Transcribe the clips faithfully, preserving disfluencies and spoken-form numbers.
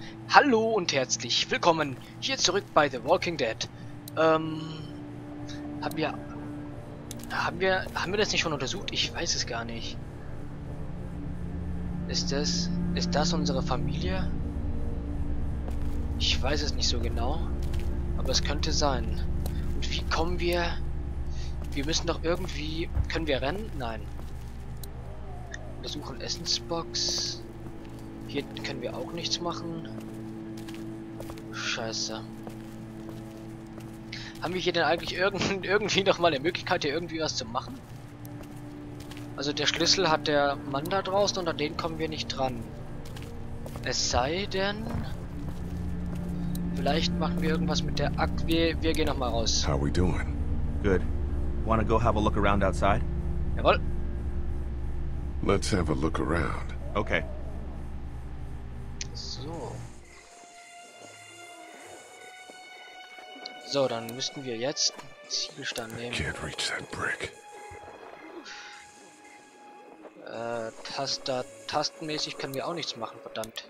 Hallo und herzlich willkommen hier zurück bei The Walking Dead. Ähm, haben wir, haben wir, haben wir das nicht schon untersucht? Ich weiß es gar nicht. Ist das, ist das unsere Familie? Ich weiß es nicht so genau, aber es könnte sein. Und wie kommen wir? Wir müssen doch irgendwie, können wir rennen? Nein. Wir suchen Essensbox. Hier können wir auch nichts machen. Scheiße. Haben wir hier denn eigentlich irgend, irgendwie noch mal eine Möglichkeit, hier irgendwie was zu machen? Also der Schlüssel hat der Mann da draußen und an den kommen wir nicht dran. Es sei denn... Vielleicht machen wir irgendwas mit der Akt. Wir, wir gehen noch mal raus. How we doing? Good. Wanna go have a look around outside? Jawohl. Let's have a look around. Okay. So. So, dann müssten wir jetzt Ziegelstein nehmen. Can't reach that brick. Äh, Taster, tastenmäßig können wir auch nichts machen, verdammt.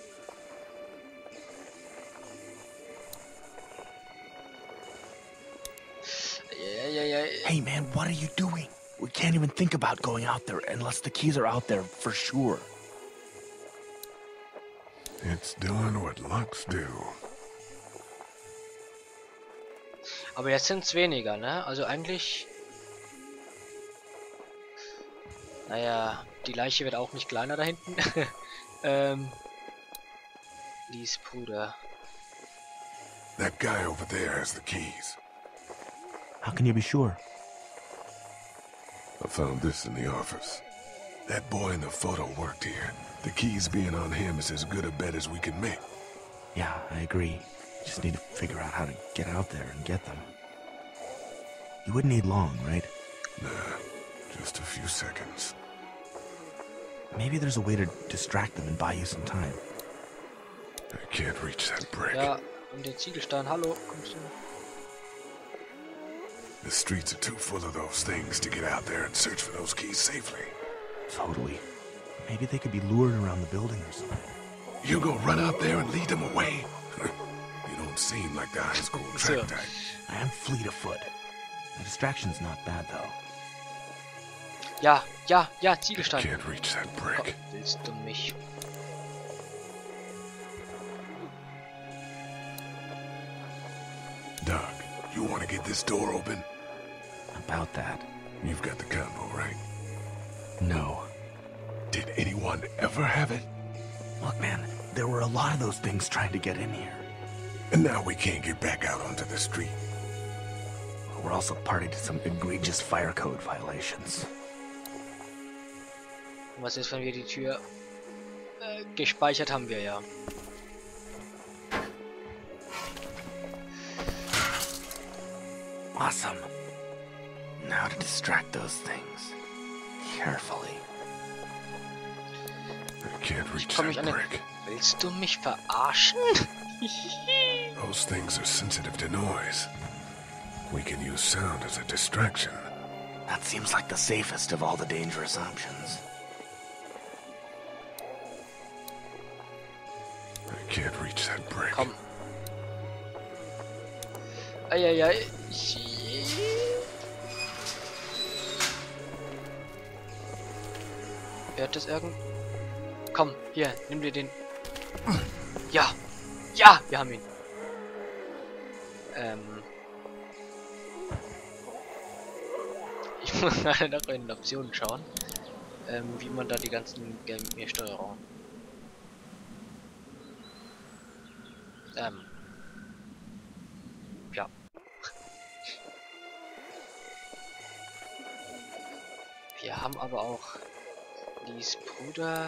Ja, ja, ja. Hey man, what are you doing? We can't even think about going out there unless the keys are out there for sure. It's doing what locks do. Aber jetzt sind es weniger, ne? Also eigentlich... Naja, die Leiche wird auch nicht kleiner da hinten. ähm... Lies Bruder. That guy over there has the keys. How can you be sure? I found this in the office. That boy in the photo worked here. The keys being on him is as good a bet as we can make. Yeah, I agree. Just need to figure out how to get out there and get them. You wouldn't need long, right? Nah, just a few seconds. Maybe there's a way to distract them and buy you some time. I can't reach that brick. Ja, und den Ziegelstein, hallo, kommst du? The streets are too full of those things to get out there and search for those keys safely. Totally. Maybe they could be lured around the building or something. You go run out there and lead them away? You don't seem like the high school track So. type. I am fleet of foot. The distraction's not bad though. Ja, ja, ja, Ziegelstein. Can't reach that Oh, brick. willst du mich? Doc, you want to get this door open? About that. You've got the combo, right? No. Did anyone ever have it? Look, man, there were a lot of those things trying to get in here. And now we can't get back out onto the street. We're also party to some egregious fire code violations. Was ist, wenn wir die Tür... Äh, gespeichert haben wir ja. Awesome. Now to distract those things. Carefully. I can't reach Komm ich that an den... brick. Willst du mich verarschen? Those things are sensitive to noise. We can use sound as a distraction. That seems like the safest of all the dangerous options. I can't reach that brick. Komm. Eieiei. Hört das irgend... Komm, hier, nimm dir den... Ja! Ja! Wir haben ihn. Ähm... Ich muss nachher noch in den Optionen schauen, ähm, wie man da die ganzen Game-Steuerungen... Ähm... Ja. Wir haben aber auch Lies Bruder.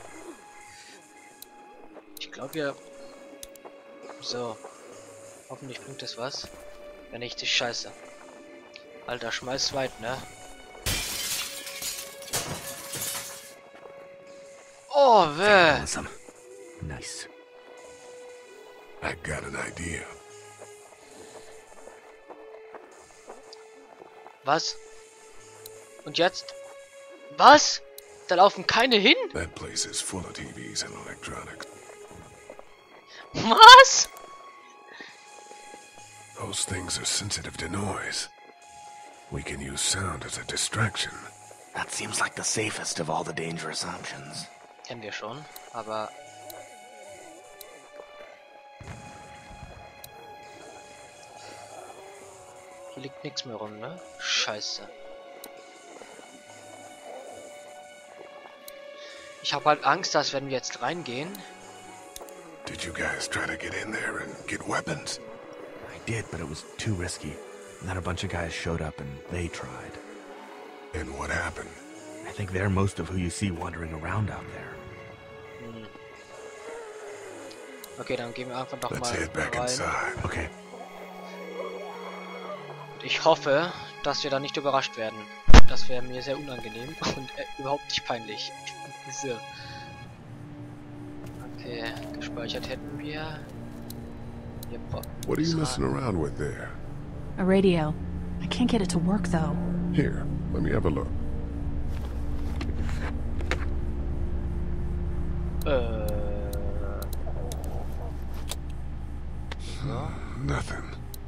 Ich glaube wir... So. Hoffentlich bringt das was. Wenn nicht, ist scheiße. Alter, schmeiß weit, ne? Oh, weh! Awesome. Nice. I got an idea. Was? Und jetzt? Was? Da laufen keine hin? That place is full of T Vs and electronics. Was? Those things are sensitive to noise. We can use sound as a distraction. That seems like the safest of all the dangerous options. Kennen wir schon, aber... Hier liegt nichts mehr rum, ne? Scheiße. Ich habe halt Angst, dass wenn wir jetzt reingehen... Did you guys try to get in there and get weapons? I did, but it was too risky. And then a bunch of guys showed up and they tried. And what happened? I think they're most of who you see wandering around out there. Hm. Okay, dann gehen wir einfach noch Let's mal head back rein. inside. Okay. Ich hoffe, dass wir da nicht überrascht werden. Das wäre mir sehr unangenehm und äh, überhaupt nicht peinlich. So. Okay, gespeichert hätten wir. wir What are you messing around with there? A radio. I can't get it to work though. Here, let me have a look. Äh. So. Nothing.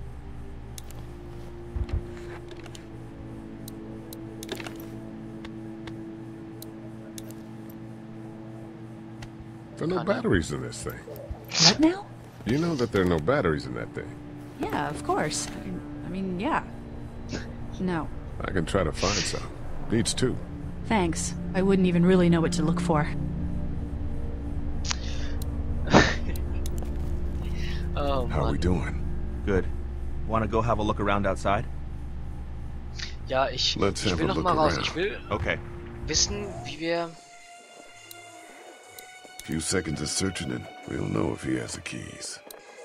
There are no batteries in this thing. What now? You know that there are no batteries in that thing. Yeah, of course. I, I mean, yeah. No. I can try to find some. Needs two. Thanks. I wouldn't even really know what to look for. Oh, How are we Mann. doing? Good. Want to go have a look around outside? Ja, ich, Let's ich have will a noch look mal raus. around. Ich will Okay. wissen, wie wir... Few seconds of searching and we'll know if he has the keys.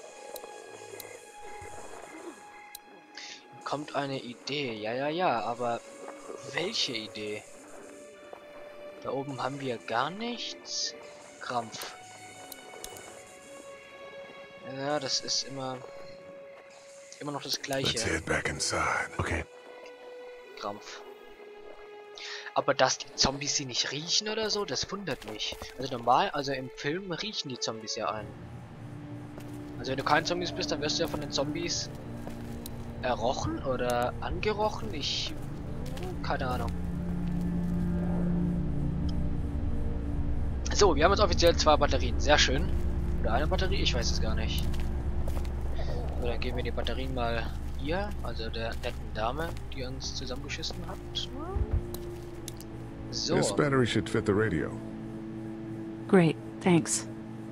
Kommt eine Idee. Ja, ja, ja, aber welche Idee? Da oben haben wir gar nichts. Krampf. Ja, das ist immer... Immer noch das Let's Gleiche. head back inside. Okay. Krampf. Aber dass die Zombies sie nicht riechen oder so, das wundert mich. Also normal, also im Film riechen die Zombies ja ein. Also wenn du kein Zombies bist, dann wirst du ja von den Zombies errochen oder angerochen. Ich... keine Ahnung. So, wir haben jetzt offiziell zwei Batterien. Sehr schön. Oder eine Batterie? Ich weiß es gar nicht. So, dann geben wir die Batterien mal hier, also der netten Dame, die uns zusammengeschissen hat. So. This battery should fit the radio. Great, thanks.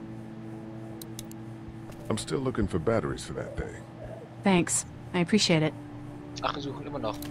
I'm still looking for batteries for that thing. Thanks. I appreciate it. Ach, wir suchen immer noch.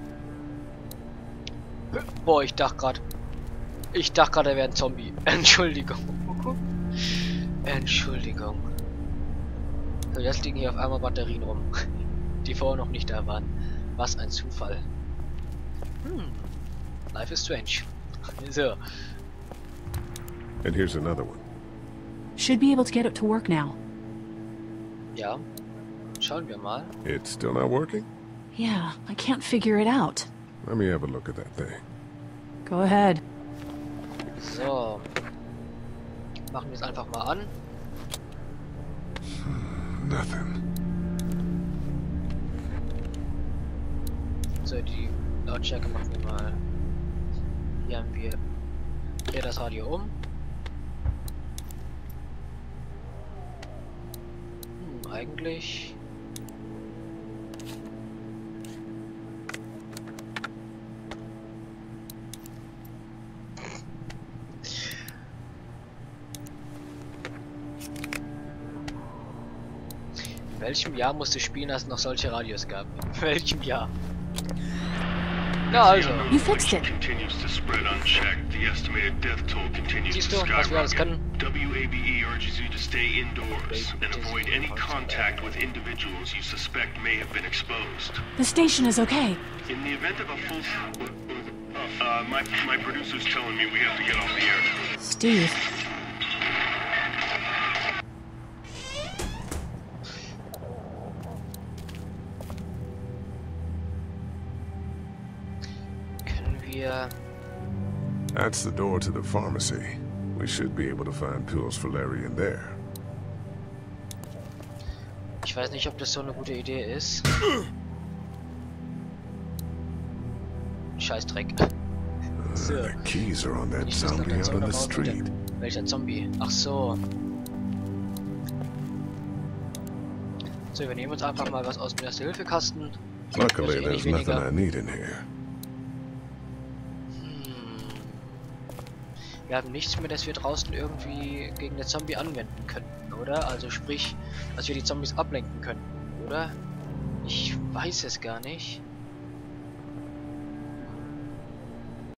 Boah, ich dachte gerade. Ich dachte gerade, er wäre ein Zombie. Entschuldigung. Entschuldigung. So, jetzt liegen hier auf einmal Batterien rum, die vorher noch nicht da waren. Was ein Zufall. Hm. Life is strange. So. And here's another one. Should be able to get it to work now. Ja. Schauen wir mal. It's still not working? Yeah, I can't figure it out. Let me have a look at that thing. Go ahead. So. Machen wir es einfach mal an. Nothing. So, die Lautstärke machen wir mal. Hier haben wir. Dreh das Radio um. Hm, eigentlich. In welchem Jahr musste spielen, als es noch solche Radios gab? In welchem Jahr? Na also. You fixed it. Continues to spread unchecked. The estimated death toll continues Siehst to du, was wir alles skyrocket. können? W A B E urges you to stay indoors and avoid any contact with individuals you suspect may have been exposed. The station is okay. In the event of a full... Uh, my, my producer's telling me we have to get off the air. Steve. Wir That's the door to the pharmacy. We should be able to find pills for Larry in there. Ich weiß nicht, ob das so eine gute Idee ist. Scheißdreck. So. The keys are on that Ich muss noch zombie dazu out on noch the raus mit street. der- Welcher Zombie? Ach so. So, wir nehmen uns einfach mal was aus dem Erste-Hilfe-Kasten. Luckily, Also eh there's nicht nothing weniger. I need in here. Hm. Wir haben nichts mehr, das wir draußen irgendwie gegen den Zombie anwenden könnten, oder? Also sprich, dass wir die Zombies ablenken könnten, oder? Ich weiß es gar nicht.